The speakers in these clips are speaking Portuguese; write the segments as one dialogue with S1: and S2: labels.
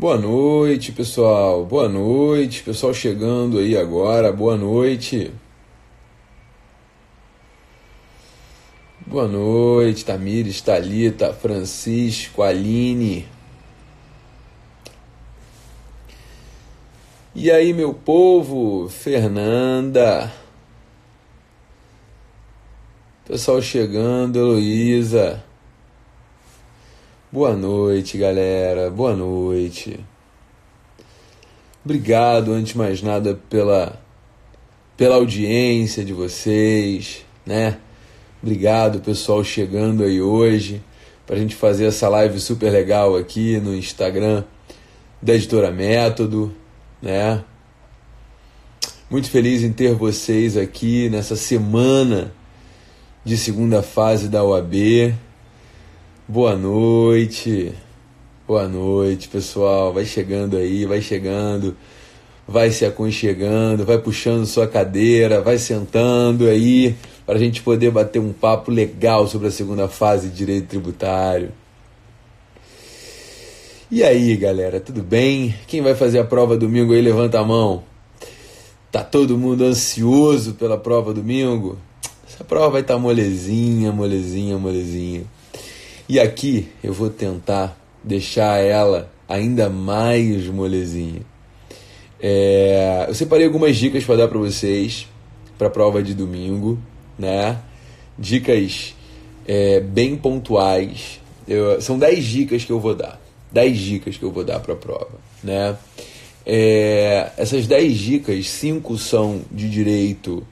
S1: Boa noite, pessoal. Boa noite, pessoal chegando aí agora. Boa noite. Boa noite, Tamires, Thalita, Francisco, Aline. E aí, meu povo? Fernanda. Pessoal chegando, Heloísa. Boa noite, galera. Boa noite. Obrigado, antes de mais nada, pela audiência de vocês, né? Obrigado, pessoal, chegando aí hoje pra gente fazer essa live super legal aqui no Instagram da Editora Método, né? Muito feliz em ter vocês aqui nessa semana de segunda fase da OAB. Boa noite, pessoal. Vai chegando aí, vai chegando, vai se aconchegando, vai puxando sua cadeira, vai sentando aí para a gente poder bater um papo legal sobre a segunda fase de Direito Tributário. E aí, galera, tudo bem? Quem vai fazer a prova domingo aí, levanta a mão. Tá todo mundo ansioso pela prova domingo? Essa prova vai estar molezinha. E aqui eu vou tentar deixar ela ainda mais molezinha. Eu separei algumas dicas para dar para vocês para a prova de domingo, né? Dicas bem pontuais. São 10 dicas que eu vou dar. 10 dicas que eu vou dar para a prova, né? Essas 10 dicas, 5 são de direito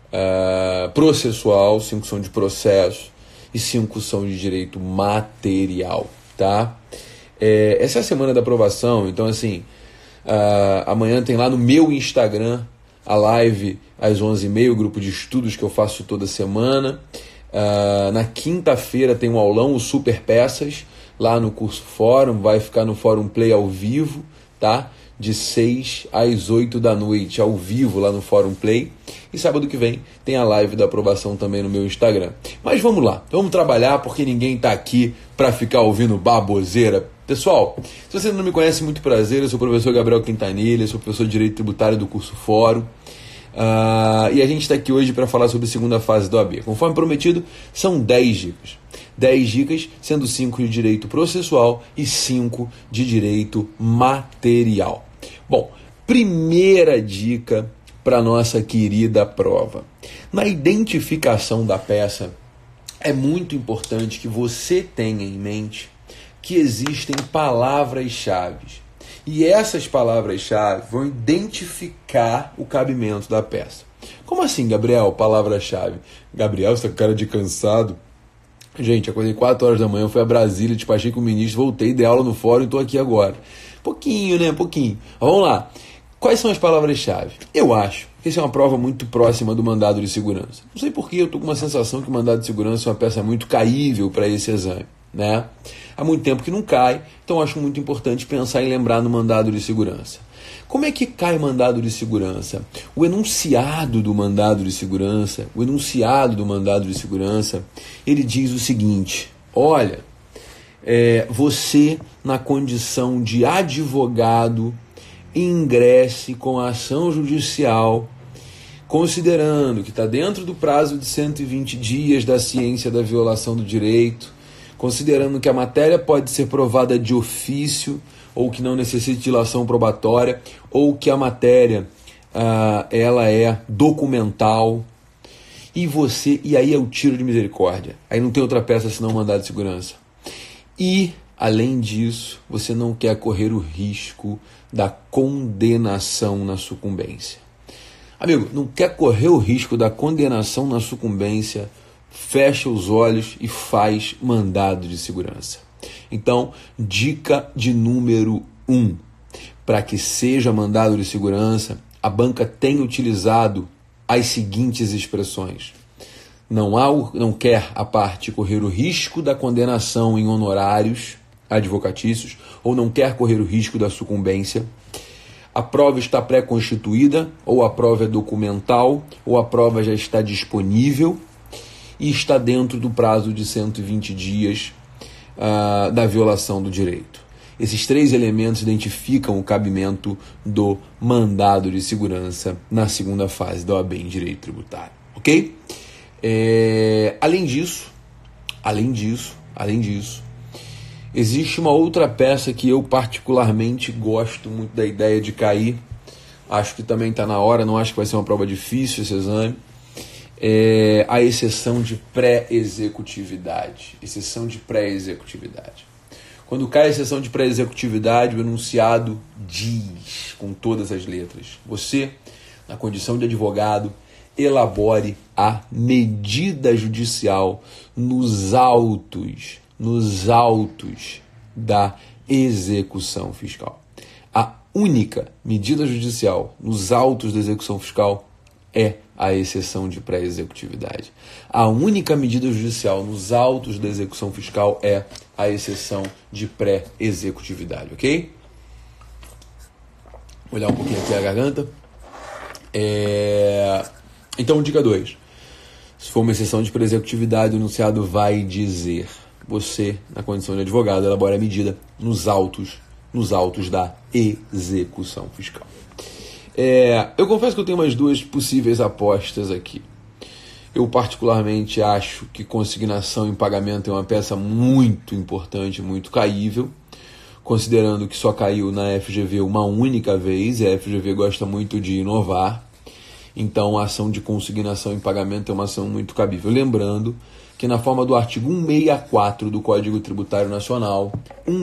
S1: processual, 5 são de processo e 5 são de direito material, tá? Essa é a semana da aprovação, então assim, amanhã tem lá no meu Instagram a live às 11h30, o grupo de estudos que eu faço toda semana. Na quinta-feira tem um aulão, o Super Peças, lá no curso Fórum, vai ficar no Fórum Play ao vivo, tá? De 6 às 8 da noite, ao vivo lá no Fórum Play. E sábado que vem tem a live da aprovação também no meu Instagram. Mas vamos lá, vamos trabalhar porque ninguém está aqui para ficar ouvindo baboseira. Pessoal, se você não me conhece, muito prazer, eu sou o professor Gabriel Quintanilha, sou professor de Direito Tributário do curso Fórum. E a gente está aqui hoje para falar sobre a segunda fase da OAB. Conforme prometido, são 10 dicas. 10 dicas, sendo 5 de direito processual e 5 de direito material. Bom, primeira dica para nossa querida prova. Na identificação da peça, é muito importante que você tenha em mente que existem palavras-chave. E essas palavras-chave vão identificar o cabimento da peça. Como assim, Gabriel, palavra-chave? Gabriel, você tá com cara de cansado? Gente, acordei 4 horas da manhã, fui a Brasília, despachei com o ministro, voltei, dei aula no fórum e estou aqui agora. Pouquinho, né? Pouquinho. Mas vamos lá. Quais são as palavras-chave? Eu acho que essa é uma prova muito próxima do mandado de segurança. Não sei porquê, eu estou com uma sensação que o mandado de segurança é uma peça muito caível para esse exame, né? Há muito tempo que não cai, então acho muito importante pensar em lembrar no mandado de segurança. Como é que cai o mandado de segurança? O enunciado do mandado de segurança, ele diz o seguinte: olha, você, na condição de advogado, ingresse com a ação judicial, considerando que está dentro do prazo de 120 dias da ciência da violação do direito, considerando que a matéria pode ser provada de ofício, ou que não necessite dilação probatória, ou que a matéria ela é documental, e aí é o tiro de misericórdia. Aí não tem outra peça senão mandado de segurança. E, além disso, você não quer correr o risco da condenação na sucumbência. Amigo, não quer correr o risco da condenação na sucumbência, fecha os olhos e faz mandado de segurança. Então, dica de número 1. Para que seja mandado de segurança, a banca tem utilizado as seguintes expressões: não quer a parte correr o risco da condenação em honorários advocatícios, ou não quer correr o risco da sucumbência. A prova está pré-constituída, ou a prova é documental, ou a prova já está disponível e está dentro do prazo de 120 dias da violação do direito. Esses 3 elementos identificam o cabimento do mandado de segurança na segunda fase da OAB em direito tributário, ok? Além disso, existe uma outra peça que eu particularmente gosto muito da ideia de cair. Acho que também está na hora, não acho que vai ser uma prova difícil esse exame. A exceção de pré-executividade. Quando cai a exceção de pré-executividade, o enunciado diz, com todas as letras, você, na condição de advogado, elabore a medida judicial nos autos da execução fiscal. A única medida judicial nos autos da execução fiscal é a exceção de pré-executividade. A única medida judicial nos autos da execução fiscal é a exceção de pré-executividade, ok? Vou olhar um pouquinho aqui a garganta. Então, dica 2. Se for uma exceção de pré-executividade, o enunciado vai dizer: você, na condição de advogado, elabora a medida nos autos da execução fiscal. Eu confesso que eu tenho umas 2 possíveis apostas aqui. Eu particularmente acho que consignação em pagamento é uma peça muito importante, muito caível, considerando que só caiu na FGV uma única vez, e a FGV gosta muito de inovar. Então a ação de consignação em pagamento é uma ação muito cabível. Lembrando que na forma do artigo 164 do Código Tributário Nacional,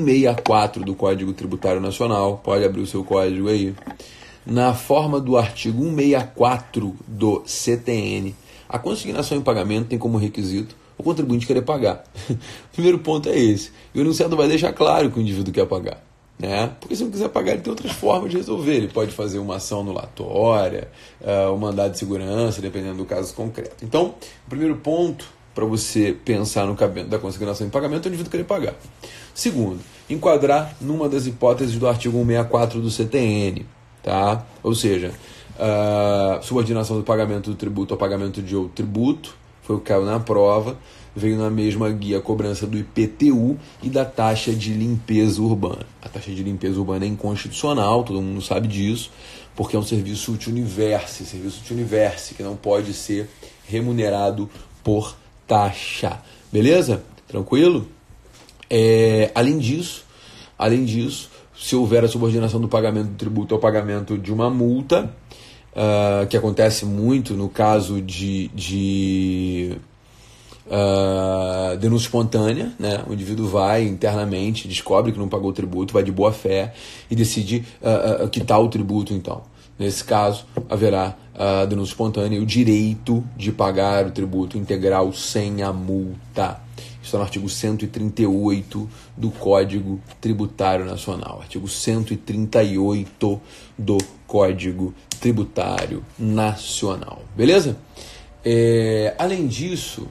S1: pode abrir o seu código aí, na forma do artigo 164 do CTN, a consignação em pagamento tem como requisito o contribuinte querer pagar. O primeiro ponto é esse. E o enunciado vai deixar claro que o indivíduo quer pagar, né? Porque se não quiser pagar, ele tem outras formas de resolver. Ele pode fazer uma ação anulatória, um mandado de segurança, dependendo do caso concreto. Então, o primeiro ponto para você pensar no cabimento da consignação em pagamento é o indivíduo querer pagar. Segundo, enquadrar numa das hipóteses do artigo 164 do CTN. Tá? Ou seja, subordinação do pagamento do tributo ao pagamento de outro tributo, foi o que caiu na prova, veio na mesma guia a cobrança do IPTU e da taxa de limpeza urbana. A taxa de limpeza urbana é inconstitucional, todo mundo sabe disso, porque é um serviço uti-universe, que não pode ser remunerado por taxa. Beleza? Tranquilo? Além disso, se houver a subordinação do pagamento do tributo ao pagamento de uma multa, que acontece muito no caso de denúncia espontânea, né? O indivíduo vai internamente, descobre que não pagou o tributo, vai de boa fé e decide quitar o tributo, então. Nesse caso, haverá a denúncia espontânea e o direito de pagar o tributo integral sem a multa. Isso está no artigo 138 do Código Tributário Nacional. Artigo 138 do Código Tributário Nacional. Beleza? Além disso,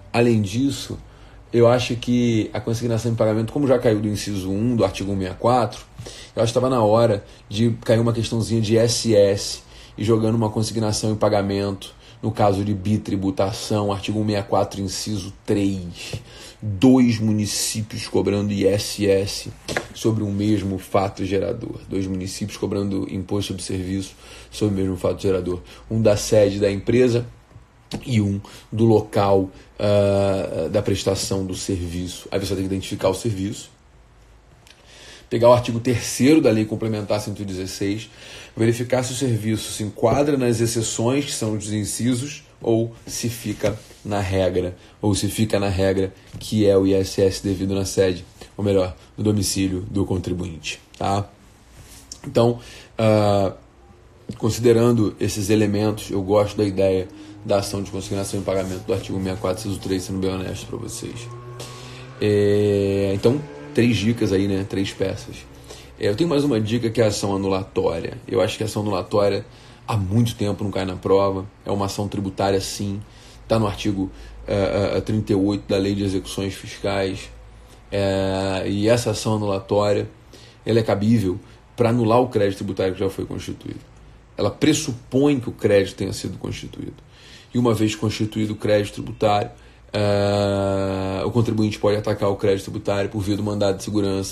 S1: eu acho que a consignação em pagamento, como já caiu do inciso 1 do artigo 164, eu acho que estava na hora de cair uma questãozinha de SS e jogando uma consignação em pagamento no caso de bitributação, artigo 164, inciso 3. 2 municípios cobrando ISS sobre o mesmo fato gerador. 2 municípios cobrando imposto sobre serviço sobre o mesmo fato gerador. Um da sede da empresa e um do local da prestação do serviço. Aí você vai ter que identificar o serviço, pegar o artigo 3º da Lei Complementar 116, verificar se o serviço se enquadra nas exceções, que são os incisos, ou se fica na regra, que é o ISS devido na sede, ou melhor, no domicílio do contribuinte. Tá? Então, considerando esses elementos, eu gosto da ideia da ação de consignação em pagamento do artigo 164, inciso 3, sendo bem honesto para vocês. Então, 3 dicas aí, né? 3 peças. Eu tenho mais uma dica, que é a ação anulatória. Eu acho que a ação anulatória há muito tempo não cai na prova. É uma ação tributária, sim. Está no artigo 38 da Lei de Execuções Fiscais. E essa ação anulatória, ela é cabível para anular o crédito tributário que já foi constituído. Ela pressupõe que o crédito tenha sido constituído. E uma vez constituído o crédito tributário, o contribuinte pode atacar o crédito tributário por via do mandado de segurança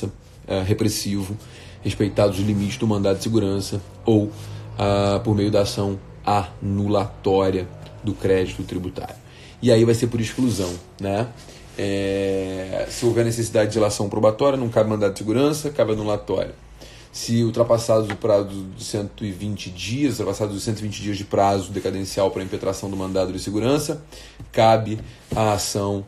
S1: repressivo, respeitados os limites do mandado de segurança ou por meio da ação anulatória do crédito tributário. E aí vai ser por exclusão, né? Se houver necessidade de dilação probatória, não cabe mandado de segurança, cabe anulatória. Se ultrapassados o prazo de 120 dias, ultrapassados os 120 dias de prazo decadencial para a impetração do mandado de segurança, cabe a ação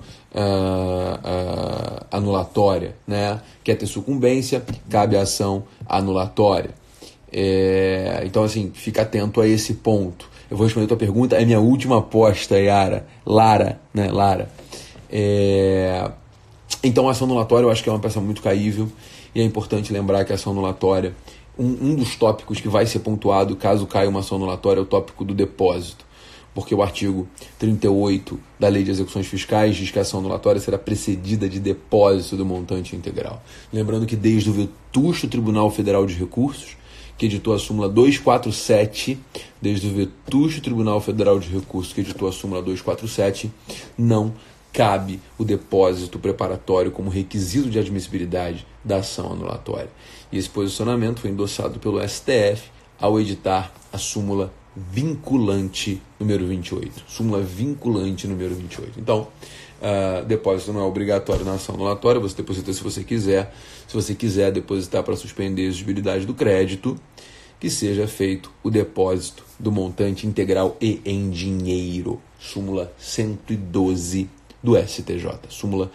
S1: anulatória, né? Quer ter sucumbência, cabe a ação anulatória. Então, assim, fica atento a esse ponto. Eu vou responder a tua pergunta, é minha última aposta, Lara, né? Lara. Então, a ação anulatória eu acho que é uma peça muito caível. E é importante lembrar que a ação anulatória, um dos tópicos que vai ser pontuado caso caia uma ação anulatória é o tópico do depósito, porque o artigo 38 da Lei de Execuções Fiscais diz que a ação anulatória será precedida de depósito do montante integral. Lembrando que desde o vetusto Tribunal Federal de Recursos, que editou a súmula 247, desde o vetusto Tribunal Federal de Recursos, que editou a súmula 247, não cabe o depósito preparatório como requisito de admissibilidade da ação anulatória. E esse posicionamento foi endossado pelo STF ao editar a súmula vinculante número 28. Súmula vinculante número 28. Então, depósito não é obrigatório na ação anulatória, você deposita se você quiser. Se você quiser depositar para suspender a exigibilidade do crédito, que seja feito o depósito do montante integral e em dinheiro. Súmula 112 do STJ. Súmula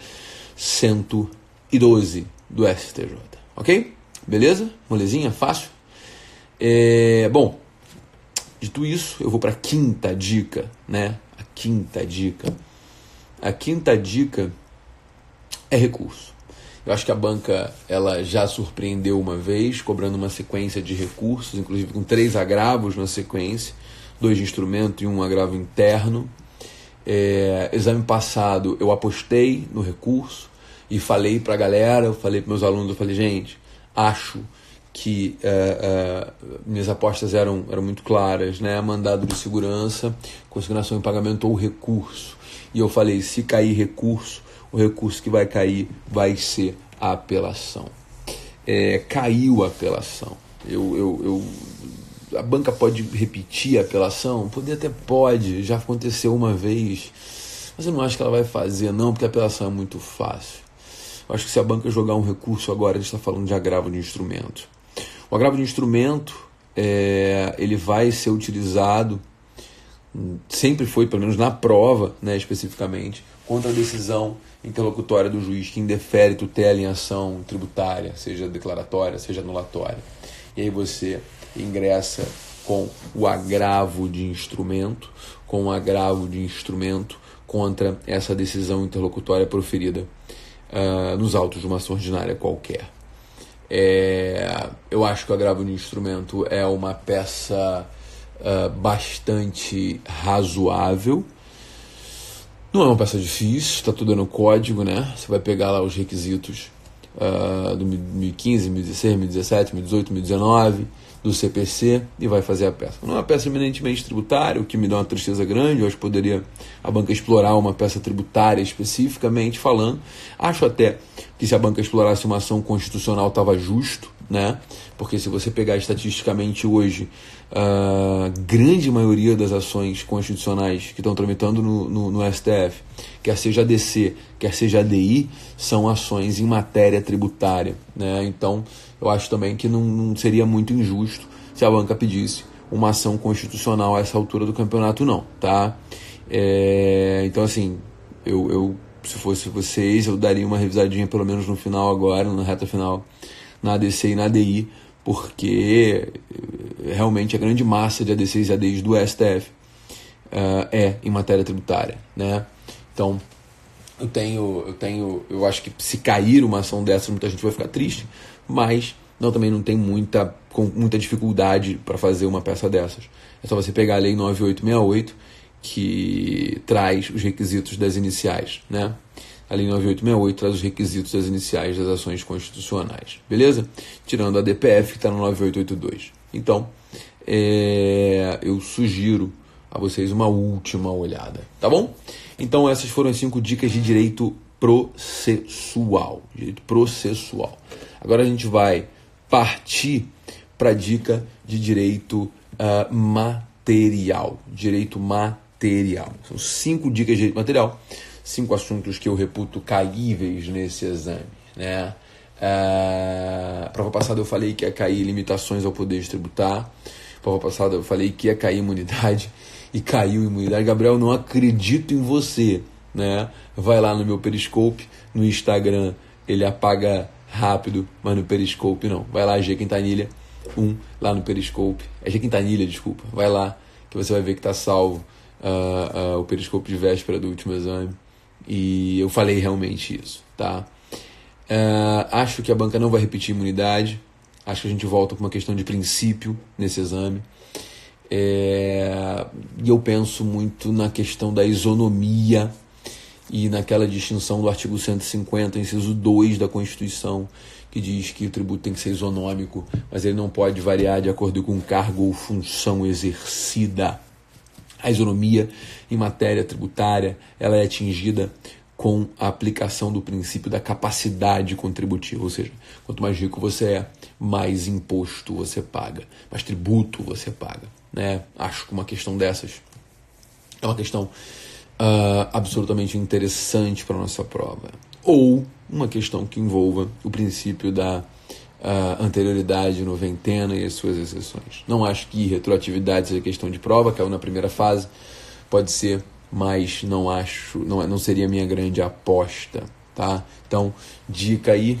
S1: 112 do STJ. Ok? Beleza? Molezinha? Fácil? Bom, dito isso, eu vou para a quinta dica, né? A quinta dica é recurso. Eu acho que a banca ela já surpreendeu uma vez, cobrando uma sequência de recursos, inclusive com 3 agravos na sequência, 2 de instrumento e 1 agravo interno. Exame passado eu apostei no recurso e falei para a galera, eu falei para meus alunos, eu falei, gente, acho que minhas apostas eram muito claras, né? Mandado de segurança, consignação em pagamento ou recurso. E eu falei, se cair recurso, o recurso que vai cair vai ser a apelação. Caiu a apelação. A banca pode repetir a apelação? Poder até pode, já aconteceu uma vez, mas eu não acho que ela vai fazer não, porque a apelação é muito fácil. Eu acho que se a banca jogar um recurso agora, a gente está falando de agravo de instrumento. O agravo de instrumento, ele vai ser utilizado, sempre foi, pelo menos na prova, né, especificamente, contra a decisão interlocutória do juiz que indefere tutela em ação tributária, seja declaratória, seja anulatória. E aí você ingressa com o agravo de instrumento, contra essa decisão interlocutória proferida nos autos de uma ação ordinária qualquer. Eu acho que o agravo de instrumento é uma peça bastante razoável. Não é uma peça difícil, está tudo no código, né? Você vai pegar lá os requisitos do 2015, 2016, 2017, 2018, 2019, do CPC e vai fazer a peça. Não é uma peça eminentemente tributária, o que me dá uma tristeza grande. Eu acho que poderia a banca explorar uma peça tributária especificamente falando. Acho até que se a banca explorasse uma ação constitucional estava justo, né? Porque se você pegar estatisticamente hoje, a grande maioria das ações constitucionais que estão tramitando no STF, quer seja ADC, quer seja ADI, são ações em matéria tributária, né? Então, eu acho também que não seria muito injusto se a banca pedisse uma ação constitucional a essa altura do campeonato, não, tá? Então, assim, eu se fosse vocês, eu daria uma revisadinha pelo menos no final agora, na reta final, na ADC e na ADI, porque realmente a grande massa de ADCs e ADIs do STF em matéria tributária, né? Então, eu acho que se cair uma ação dessa, muita gente vai ficar triste, mas também não tem muita dificuldade para fazer uma peça dessas. É só você pegar a Lei 9868, que traz os requisitos das iniciais, né? A Lei 9868 traz os requisitos das iniciais das ações constitucionais, beleza? Tirando a DPF, que está no 9882. Então, eu sugiro a vocês uma última olhada, tá bom? Então, essas foram as 5 dicas de direito processual. Direito processual. Agora a gente vai partir para a dica de direito material. Direito material. São 5 dicas de direito material, 5 assuntos que eu reputo caíveis nesse exame, né? Prova passada eu falei que ia cair limitações ao poder de tributar. Prova passada eu falei que ia cair imunidade e caiu imunidade. Gabriel, não acredito em você, né? Vai lá no meu Periscope, no Instagram ele apaga rápido, mas no Periscope não. Vai lá, G Quintanilha 1, lá no Periscope. É G Quintanilha, desculpa. Vai lá que você vai ver que está salvo o Periscope de véspera do último exame. E eu falei realmente isso, tá? Acho que a banca não vai repetir imunidade. Acho que a gente volta com uma questão de princípio nesse exame. E eu penso muito na questão da isonomia e naquela distinção do artigo 150, inciso 2 da Constituição, que diz que o tributo tem que ser isonômico, mas ele não pode variar de acordo com o cargo ou função exercida. A isonomia em matéria tributária ela é atingida com a aplicação do princípio da capacidade contributiva, ou seja, quanto mais rico você é, mais imposto você paga, mais tributo você paga, né? Acho que uma questão dessas é uma questão absolutamente interessante para a nossa prova. Ou uma questão que envolva o princípio da anterioridade noventena e as suas exceções. Não acho que retroatividade seja questão de prova, caiu na primeira fase, pode ser, mas não seria a minha grande aposta, tá? Então, dica aí,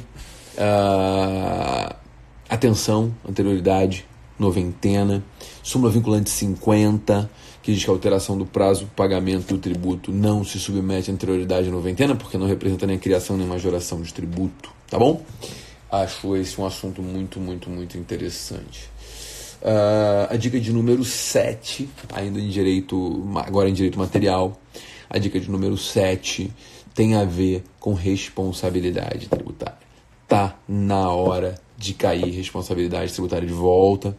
S1: atenção, anterioridade noventena, súmula vinculante 50, que diz que a alteração do prazo do pagamento do tributo não se submete à anterioridade noventena, porque não representa nem a criação nem majoração de tributo, tá bom? Acho esse um assunto muito, muito, muito interessante. A dica de número 7, ainda em direito, agora em direito material, a dica de número 7 tem a ver com responsabilidade tributária. Tá na hora de cair responsabilidade tributária de volta.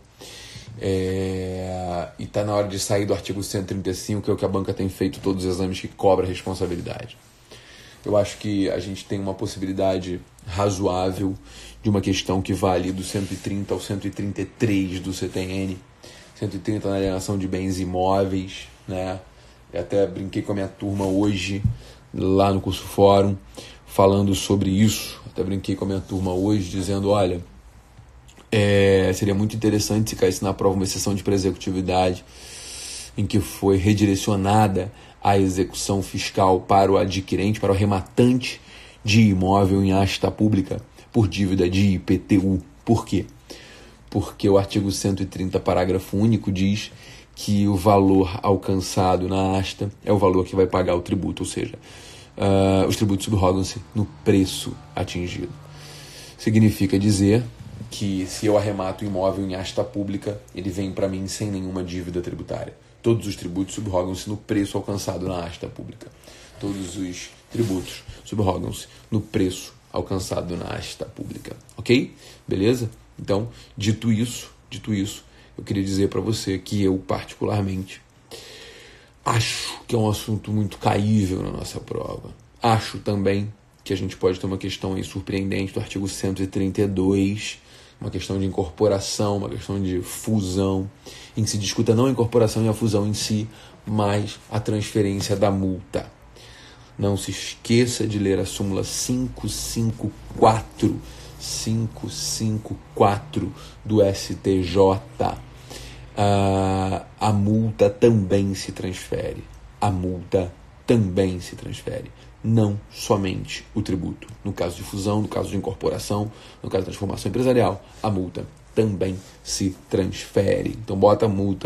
S1: E tá na hora de sair do artigo 135, que é o que a banca tem feito todos os exames que cobra responsabilidade. Eu acho que a gente tem uma possibilidade razoável de uma questão que vai ali do 130 ao 133 do CTN, 130 na alienação de bens imóveis, né? Eu até brinquei com a minha turma hoje, lá no curso Fórum, falando sobre isso. Até brinquei com a minha turma hoje, dizendo, olha, seria muito interessante se caísse na prova uma exceção de pré-executividade em que foi redirecionada a execução fiscal para o adquirente, para o rematante de imóvel em asta pública por dívida de IPTU. Por quê? Porque o artigo 130, parágrafo único, diz que o valor alcançado na asta é o valor que vai pagar o tributo, ou seja, os tributos subrogam-se no preço atingido. Significa dizer que se eu arremato o imóvel em asta pública, ele vem para mim sem nenhuma dívida tributária. Todos os tributos subrogam-se no preço alcançado na asta pública. Todos os tributos subrogam-se no preço alcançado na asta pública. Ok? Beleza? Então, dito isso, eu queria dizer para você que eu, particularmente, acho que é um assunto muito caível na nossa prova. Acho também que a gente pode ter uma questão aí surpreendente do artigo 132, uma questão de incorporação, uma questão de fusão, em que se discuta não a incorporação e a fusão em si, mas a transferência da multa. Não se esqueça de ler a súmula 554 do STJ. A multa também se transfere. Não somente o tributo. No caso de fusão, no caso de incorporação, no caso de transformação empresarial, a multa também se transfere. Então bota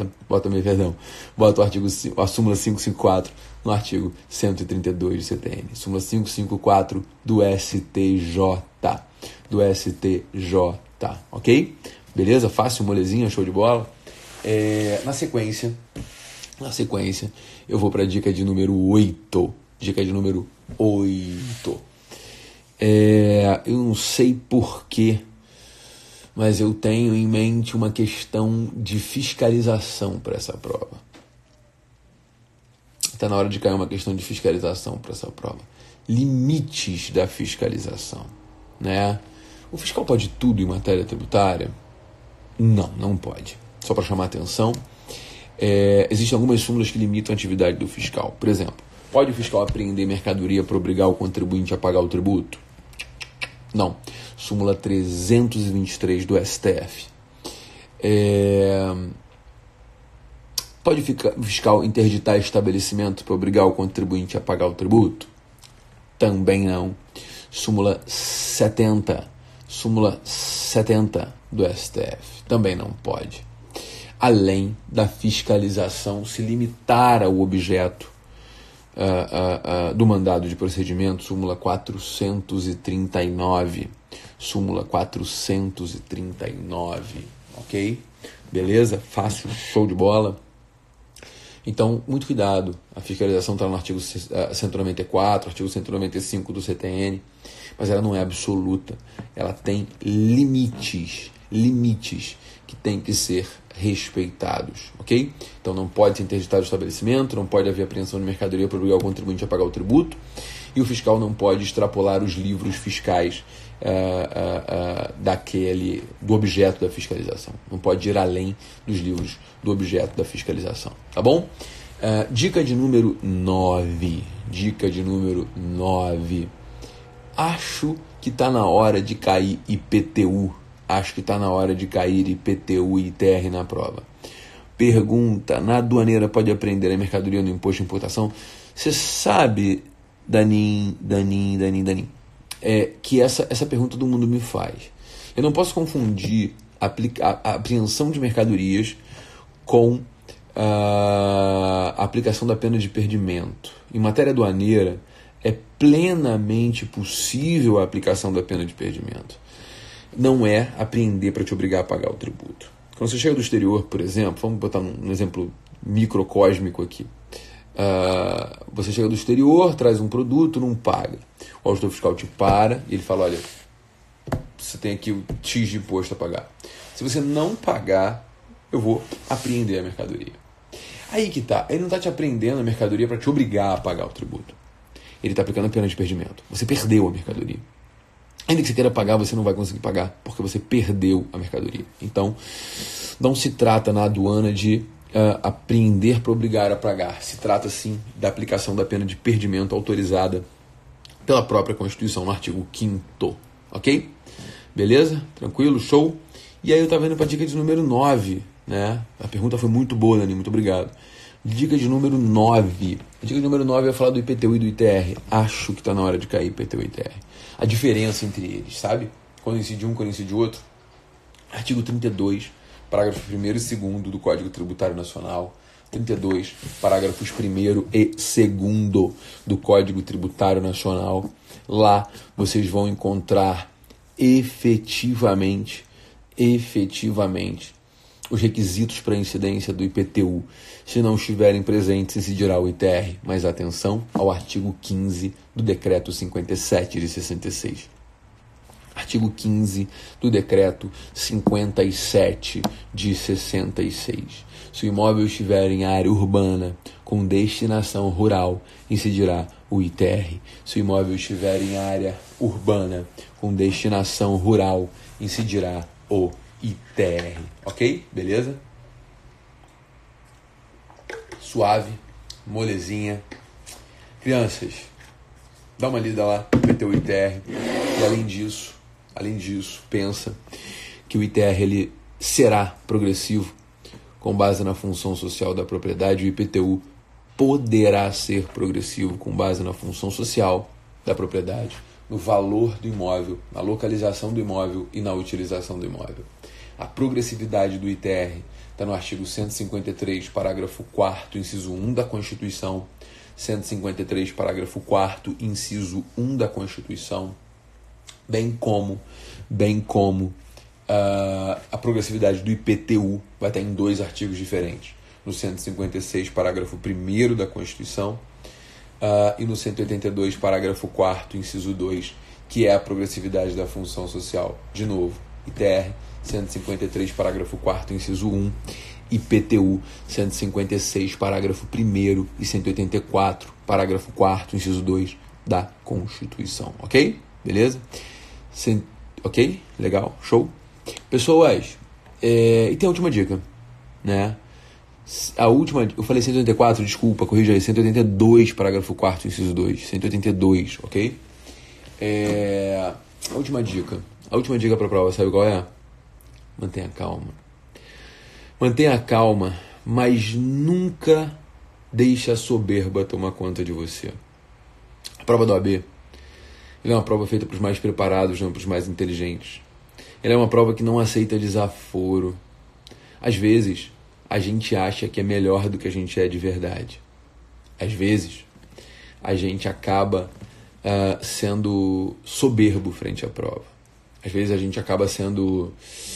S1: o artigo, a súmula 554 no artigo 132 do CTN. Súmula 554 do STJ. Ok? Beleza? Fácil, molezinha, show de bola? Na sequência, eu vou para a dica de número 8. Eu não sei porquê, mas eu tenho em mente uma questão de fiscalização para essa prova. Está na hora de cair uma questão de fiscalização para essa prova. limites da fiscalização, né? O fiscal pode tudo em matéria tributária? Não, não pode. Só para chamar a atenção, existem algumas súmulas que limitam a atividade do fiscal. Por exemplo, pode o fiscal apreender mercadoria para obrigar o contribuinte a pagar o tributo? Não. Súmula 323 do STF. Pode o fiscal interditar estabelecimento para obrigar o contribuinte a pagar o tributo? Também não. Súmula 70 do STF. Também não pode. Além da fiscalização se limitar ao objeto do mandado de procedimento, súmula 439. Súmula 439. Ok? Beleza? Fácil, show de bola. Então, muito cuidado. A fiscalização está no artigo 194, artigo 195 do CTN, mas ela não é absoluta. Ela tem limites que têm que ser respeitados, ok? Então, não pode ser interditado o estabelecimento, não pode haver apreensão de mercadoria para obrigar o contribuinte a pagar o tributo, e o fiscal não pode extrapolar os livros fiscais do objeto da fiscalização. Não pode ir além dos livros do objeto da fiscalização, tá bom? Dica de número 9. Acho que está na hora de cair IPTU. E ITR na prova. Pergunta: na aduaneira pode apreender a mercadoria no imposto de importação? Você sabe, Danin, que essa pergunta todo mundo me faz. Eu não posso confundir a apreensão de mercadorias com a aplicação da pena de perdimento. Em matéria aduaneira, é plenamente possível a aplicação da pena de perdimento. Não é apreender para te obrigar a pagar o tributo. Quando você chega do exterior, por exemplo, vamos botar um exemplo microcósmico aqui. Você chega do exterior, traz um produto, não paga. O auditor fiscal te para e ele fala: olha, você tem aqui o X de imposto a pagar. Se você não pagar, eu vou apreender a mercadoria. Aí que tá. Ele não está te apreendendo a mercadoria para te obrigar a pagar o tributo. Ele está aplicando a pena de perdimento. Você perdeu a mercadoria. Ainda que você queira pagar, você não vai conseguir pagar, porque você perdeu a mercadoria. Então, não se trata na aduana de apreender para obrigar a pagar. Se trata, sim, da aplicação da pena de perdimento autorizada pela própria Constituição, no artigo 5º. Ok? Beleza? Tranquilo? Show? E aí eu estava indo para a dica de número 9. Né? A pergunta foi muito boa, Dani, muito obrigado. Dica de número 9. A dica de número 9 é falar do IPTU e do ITR. Acho que está na hora de cair IPTU e ITR. A diferença entre eles, sabe? Quando incide um, quando incide outro. Artigo 32, parágrafos 1º e 2º do Código Tributário Nacional. 32, parágrafos 1º e 2º do Código Tributário Nacional. Lá vocês vão encontrar efetivamente os requisitos para a incidência do IPTU. Se não estiverem presentes, incidirá o ITR. Mas atenção ao artigo 15 do Decreto 57 de 66. Artigo 15 do Decreto 57 de 66. Se o imóvel estiver em área urbana com destinação rural, incidirá o ITR. Se o imóvel estiver em área urbana com destinação rural, incidirá o ITR. Ok? Beleza? Suave, molezinha. Crianças, dá uma lida lá, IPTU e ITR. E além disso, pensa que o ITR ele será progressivo com base na função social da propriedade. O IPTU poderá ser progressivo com base na função social da propriedade, no valor do imóvel, na localização do imóvel e na utilização do imóvel. A progressividade do ITR está no artigo 153, parágrafo 4º, inciso 1 da Constituição, 153, parágrafo 4º, inciso 1 da Constituição, bem como a progressividade do IPTU vai estar em 2 artigos diferentes, no 156, parágrafo 1º da Constituição, e no 182, parágrafo 4º, inciso 2, que é a progressividade da função social. De novo, ITR, 153, parágrafo 4º, inciso 1, IPTU, 156, parágrafo 1º e 184, parágrafo 4º, inciso 2, da Constituição, ok? Beleza? Ok? Legal, show. Pessoas, e tem a última dica, né? A última, eu falei 184, desculpa, corrija aí, 182, parágrafo 4º, inciso 2, 182, ok? A última dica para a prova, sabe qual é? Mantenha calma. Mantenha calma, mas nunca deixe a soberba tomar conta de você. A prova do AB, ela é uma prova feita para os mais preparados, não para os mais inteligentes. Ela é uma prova que não aceita desaforo. Às vezes, a gente acha que é melhor do que a gente é de verdade. Às vezes, a gente acaba sendo soberbo frente à prova. Às vezes, a gente acaba sendo...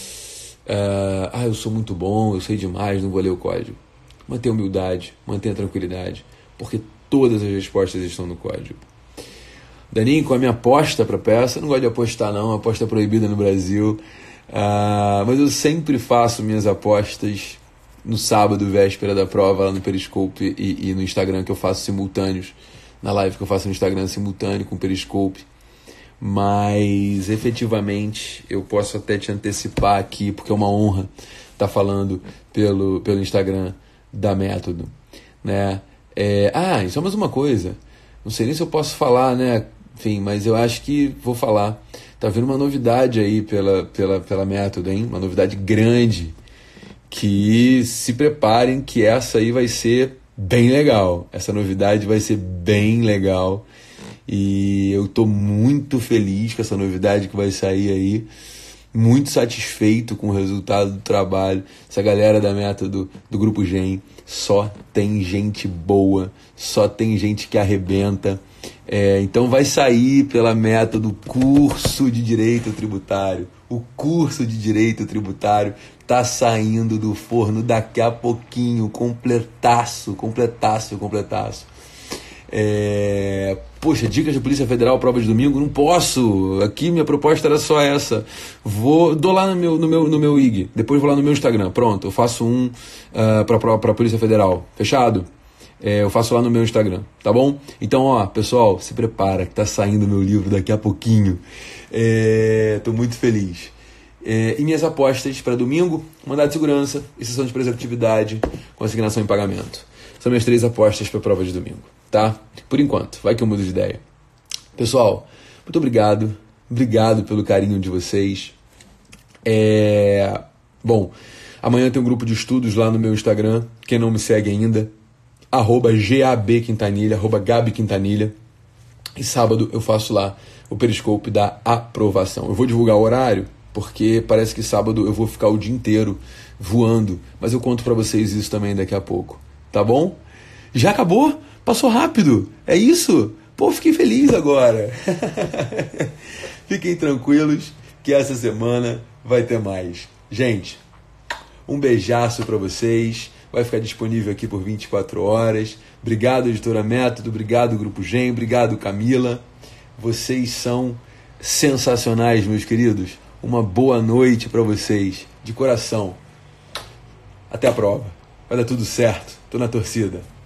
S1: eu sou muito bom, eu sei demais, não vou ler o código. Mantenha humildade, mantenha tranquilidade, porque todas as respostas estão no código. Daninho, com a minha aposta para peça, eu não gosto de apostar não, aposta é proibida no Brasil, mas eu sempre faço minhas apostas no sábado, véspera da prova, lá no Periscope e no Instagram, que eu faço simultâneos, na live que eu faço no Instagram simultâneo com o Periscope. Mas efetivamente eu posso até te antecipar aqui, porque é uma honra estar falando pelo Instagram da Método, né? E só mais uma coisa, não sei nem se eu posso falar, né? Enfim, mas eu acho que vou falar. Tá vindo uma novidade aí pela Método, hein? Uma novidade grande, que se preparem que essa aí vai ser bem legal. Essa novidade vai ser bem legal. E eu estou muito feliz com essa novidade que vai sair aí, muito satisfeito com o resultado do trabalho. Essa galera da Método, do Grupo GEM, só tem gente boa, só tem gente que arrebenta. Então vai sair pela Método curso de Direito Tributário. O curso de Direito Tributário está saindo do forno daqui a pouquinho, completaço. Poxa, dicas de Polícia Federal, prova de domingo? Não posso. Aqui minha proposta era só essa. Dou lá no meu IG, depois vou lá no meu Instagram. Pronto, eu faço um para Polícia Federal. Fechado? Eu faço lá no meu Instagram, tá bom? Então, pessoal, se prepara que tá saindo meu livro daqui a pouquinho. Tô muito feliz. E minhas apostas para domingo: mandado de segurança e sessão de preservatividade com assignação em pagamento. São minhas 3 apostas para a prova de domingo, tá? Por enquanto, vai que eu mudo de ideia. Pessoal, muito obrigado. Obrigado pelo carinho de vocês. Bom, amanhã tem um grupo de estudos lá no meu Instagram. Quem não me segue ainda, @GABQuintanilha, @GabiQuintanilha. E sábado eu faço lá o Periscope da aprovação. Eu vou divulgar o horário, porque parece que sábado eu vou ficar o dia inteiro voando. Mas eu conto para vocês isso também daqui a pouco. Tá bom? Já acabou? Passou rápido. É isso? Pô, fiquei feliz agora. Fiquem tranquilos que essa semana vai ter mais. Gente, um beijaço para vocês. Vai ficar disponível aqui por 24 horas. Obrigado, Editora Método. Obrigado, Grupo GEM. Obrigado, Camila. Vocês são sensacionais, meus queridos. Uma boa noite para vocês. De coração. Até a prova. Vai dar tudo certo. Tô na torcida.